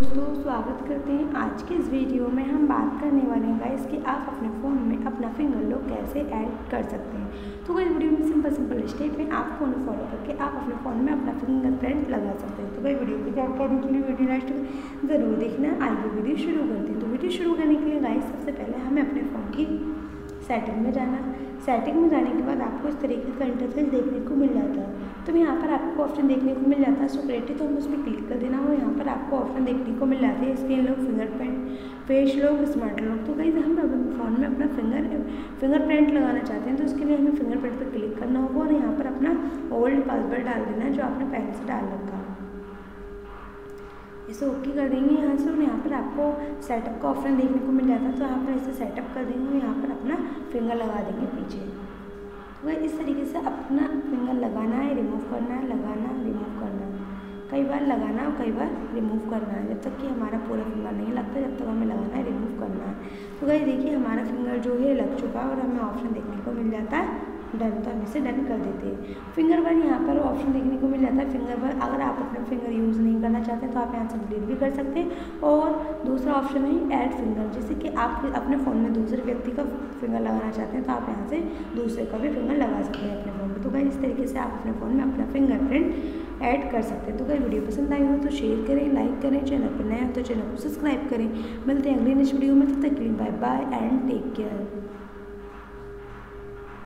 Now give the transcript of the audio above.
दोस्तों, स्वागत करते हैं। आज के इस वीडियो में हम बात करने वाले हैं गाइस कि आप अपने फ़ोन में अपना फिंगर लॉक कैसे ऐड कर सकते हैं। तो गाइस वीडियो में सिंपल स्टेप है, आप फ़ोन फॉलो करके आप अपने फ़ोन में अपना फिंगरप्रिंट लगा सकते हैं। तो गाइस वीडियो की जानकारी के लिए वीडियो लास्ट में ज़रूर देखना। आइए वीडियो शुरू करते हैं। तो वीडियो शुरू करने के लिए गाइस सबसे पहले हमें अपने फ़ोन की सेटिंग में जाना। सेटिंग में जाने के बाद आपको इस तरीके का इंटरफेस देखने को मिल जाता है। तो यहाँ पर आपको ऑप्शन देखने को मिल जाता है सिक्योरिटी, तो हम उस पर क्लिक कर देना और यहाँ पर आपको ऑप्शन देखने को मिल जाते हैं screen lock, fingerprint, face lock, smart lock. तो गाइस हम अपने फ़ोन में अपना फिंगरप्रिंट लगाना चाहते हैं, तो उसके लिए हमें फिंगरप्रिंट पर क्लिक करना होगा और यहाँ पर अपना ओल्ड पासवर्ड डाल देना है जो आपने पहले से डाल रखा है। इसे ओके कर देंगे यहाँ से और यहाँ पर आपको सेटअप का ऑप्शन देखने को मिल जाता है, तो यहाँ पर इसे सेटअप कर देंगे और यहाँ पर अपना फिंगर लगा देंगे पीछे। तो इस तरीके से अपना फिंगर लगाना है, रिमूव करना है, लगाना, रिमूव करना है। कई बार लगाना और कई बार रिमूव करना है, जब तक कि हमारा पूरा फिंगर नहीं लगता जब तक हमें लगाना है, रिमूव करना है। तो गाइस देखिए हमारा फिंगर जो है लग चुका है और हमें ऑप्शन देखने को मिल जाता है डन, तो हम इसे डन कर देते हैं। फिंगर पर यहाँ पर ऑप्शन देखने को मिल जाता है फिंगर पर अगर आप अपना फिंगर यूज़ नहीं करना चाहते तो आप यहाँ से डिलीट भी कर सकते हैं। और दूसरा ऑप्शन है ऐड फिंगर, जैसे कि आप अपने फ़ोन में दूसरे व्यक्ति का फिंगर लगाना चाहते हैं तो आप यहाँ से दूसरे का भी फिंगर लगा सकते हैं अपने फ़ोन में। तो गाइस इस तरीके से आप अपने फ़ोन में अपना फिंगरप्रिंट ऐड कर सकते हैं। तो गाइस वीडियो पसंद आई हो तो शेयर करें, लाइक करें, चैनल पर नए हो तो चैनल को सब्सक्राइब करें। मिलते हैं अगली नेक्स्ट वीडियो में, तब तक के लिए bye bye and take care.